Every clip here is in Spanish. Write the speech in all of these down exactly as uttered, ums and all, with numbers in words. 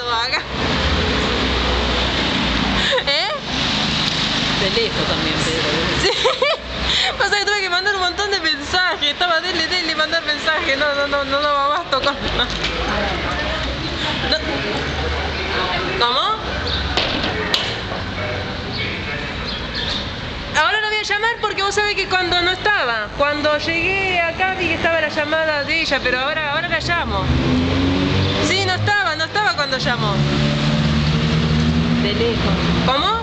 lado acá. ¿Eh? De lejos también, Pedro. Sí. Pasa que tuve que mandar un montón de mensajes. Estaba dele, dele, mandar mensajes. No, no, no, no daba abasto con... No. No. ¿Cómo? Ahora lo voy a llamar porque vos sabés que cuando no estaba, cuando llegué acá vi que estaba la llamada de ella, pero ahora, ahora la llamo. Sí, no estaba, no estaba cuando llamó. De lejos. ¿Cómo?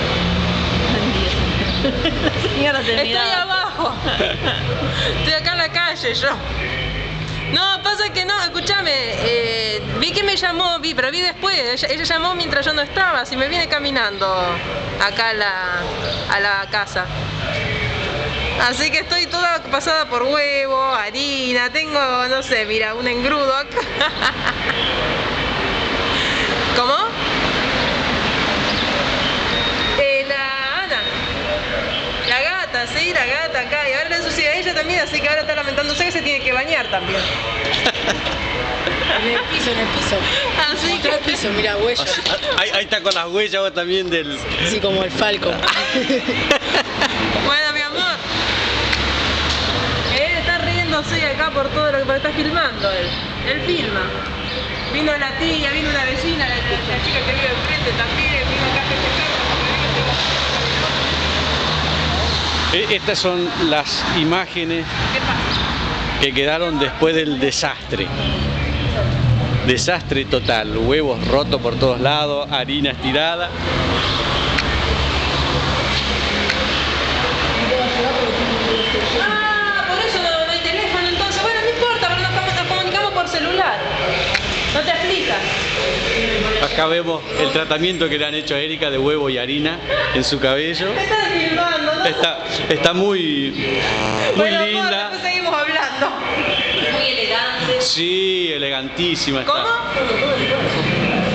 Señora, te Estoy miraba. abajo. Estoy acá en la calle yo. No, pasa que no, escúchame, eh, vi que me llamó, vi, pero vi después, ella, ella llamó mientras yo no estaba, si me viene caminando acá a la, a la casa. Así que estoy toda pasada por huevo, harina, tengo, no sé, mira, un engrudo acá. ¿Cómo? Eh, la Ana. La gata, sí, la gata acá. Y ahora le ensucia a ella también, así que ahora está lamentándose que se tiene que bañar también. En el piso, en el piso. Así Mostrá el que... piso, mira, huella. Ahí, ahí está con las huellas vos también del... Sí, como el Falcon. Bueno, mi amor. Él está riéndose acá por todo lo que está filmando él. Él filma. Vino la tía, vino una vecina, la, la, la chica que vive enfrente también, vino acá a festejar. Estas son las imágenes ¿Qué pasa? que quedaron después del desastre. Desastre total, huevos rotos por todos lados, harina estirada. Ah, por eso no, no hay teléfono entonces. Bueno, no importa, pero nos, nos comunicamos por celular. No te aflijas. Acá vemos el tratamiento que le han hecho a Erika de huevo y harina en su cabello. Me estás filmando, ¿no? Está, está muy, muy Bueno, amor, linda. después seguimos hablando. Muy elegante. Sí, elegantísima está. ¿Cómo?